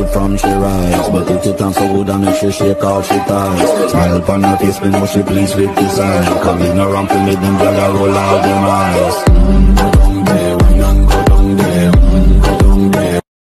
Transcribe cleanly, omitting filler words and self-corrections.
from she rise. But if it on so good and make she shake off she ties. Smile upon her face, me know she pleased with this eye. Come ignorant to me, them girl a roll out them eyes.